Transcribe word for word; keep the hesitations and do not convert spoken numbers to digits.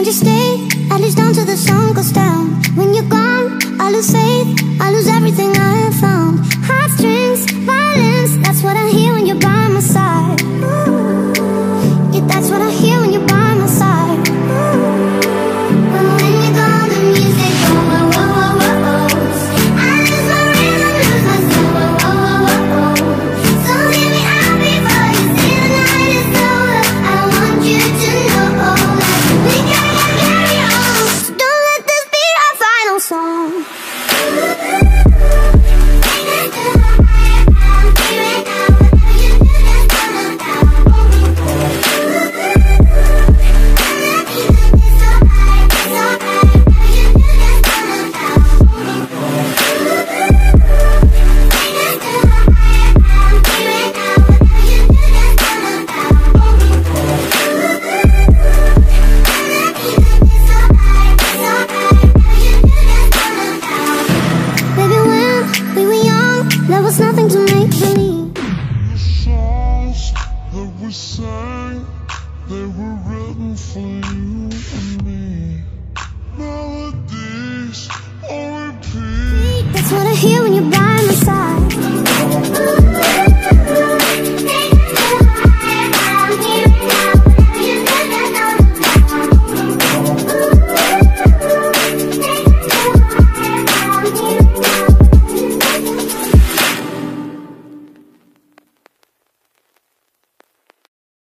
Won't you stay, at least until the sun goes down? When you're gone, I lose faith, I lose everything I have found. Heartstrings, violence, that's what I hear when you're by my side. Yeah, that's what I hear when you're by my side. But when you're gone, the music goes whoa, whoa, whoa, whoa, whoa. I lose my rhythm, lose my soul, whoa, whoa, whoa, whoa, whoa. So hear me out before you say the night is over. I want you to know that we gotta carry on. So don't let this be our final song. There was nothing to make believe. The songs that we sang, they were written for you and me. Melodies on repeat. That's what I hear when you're by